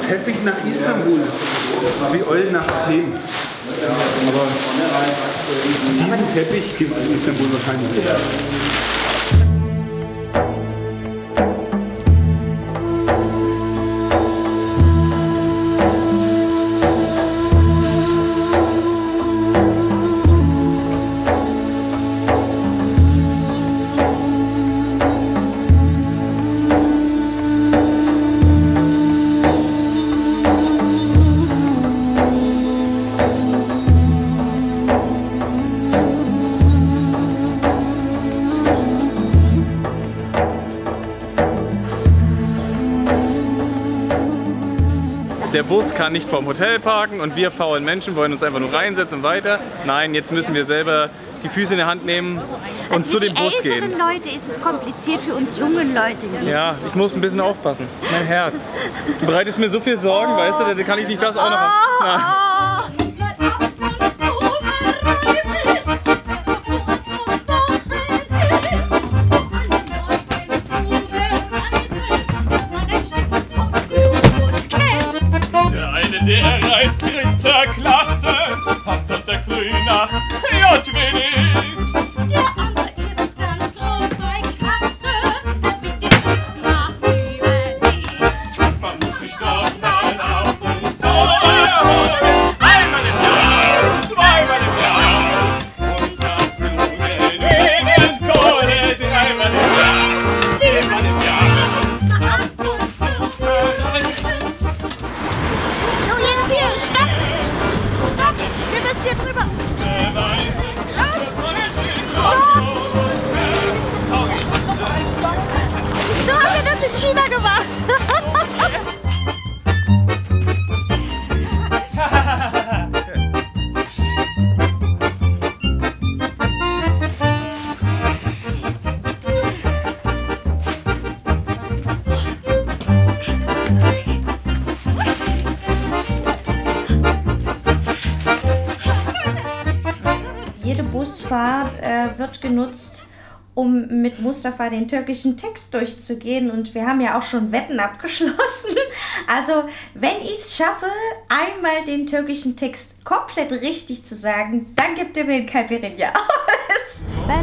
Teppich nach Istanbul. Wie Eulen nach Athen. Aber diesen Teppich gibt es in Istanbul wahrscheinlich nicht. Der Bus kann nicht vorm Hotel parken und wir faulen Menschen wollen uns einfach nur reinsetzen und weiter. Nein, jetzt müssen wir selber die Füße in die Hand nehmen und zu dem Bus gehen. Für älteren Leute ist es kompliziert, für uns jungen Leute nicht. Ja, ich muss ein bisschen aufpassen. Mein Herz. Du bereitest mir so viel Sorgen, weißt du, da kann ich nicht das auch noch haben. Der reist dritter Klasse, am Sonntag früh nach JWD. Der andere ist ganz groß bei Kasse, der fliegt den Schiff nach Übersee. Man muss sich doch mal ab und zu erholen. Einmal im Jahr, zweimal im Jahr. Und das nur genügend Kohle, dreimal im Jahr, viermal im Jahr. Ab und zu verrückt. Wir müssen hier drüber. So haben wir das in China gemacht. Jede Busfahrt wird genutzt, um mit Mustafa den türkischen Text durchzugehen. Und wir haben ja auch schon Wetten abgeschlossen. Also, wenn ich es schaffe, einmal den türkischen Text komplett richtig zu sagen, dann gibt er mir ein Caipirinha aus.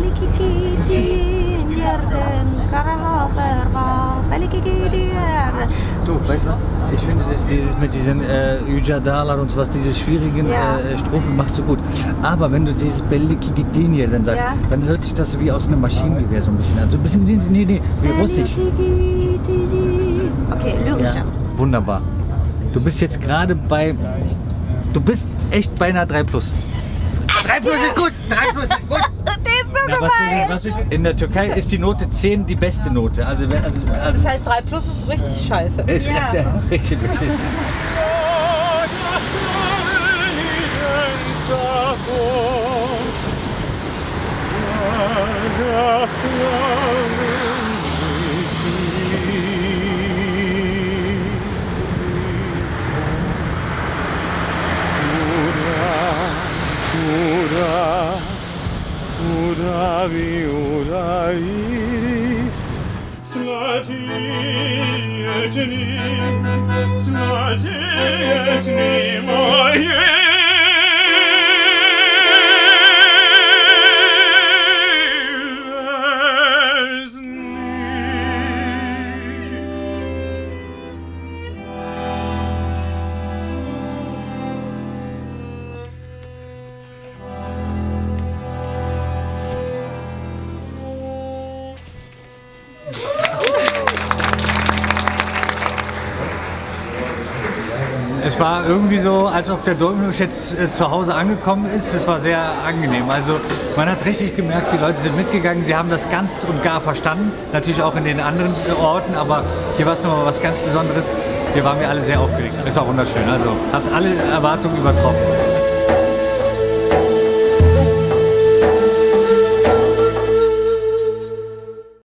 Du, weißt du was? Ich finde, dieses mit diesen Yücadalar und sowas, diese schwierigen Strophen machst du gut. Aber wenn du dieses Bellikigidinje dann sagst, dann hört sich das wie aus einem Maschinengewehr so ein bisschen an. So ein bisschen, nee, wie russisch. Okay, lyrischer. Ja, wunderbar. Du bist jetzt gerade bei... Du bist echt bei einer 3+. 3+ ist gut! 3+ ist gut! Der ist so gemein! In der Türkei ist die Note 10 die beste Note. Also das heißt 3+ ist richtig scheiße. Ist ja richtig. Es war irgendwie so, als ob der Dolmetsch jetzt zu Hause angekommen ist. Es war sehr angenehm. Also man hat richtig gemerkt, die Leute sind mitgegangen. Sie haben das ganz und gar verstanden. Natürlich auch in den anderen Orten, aber hier war es nochmal was ganz Besonderes. Hier waren wir alle sehr aufgeregt. Es war wunderschön. Also hat alle Erwartungen übertroffen.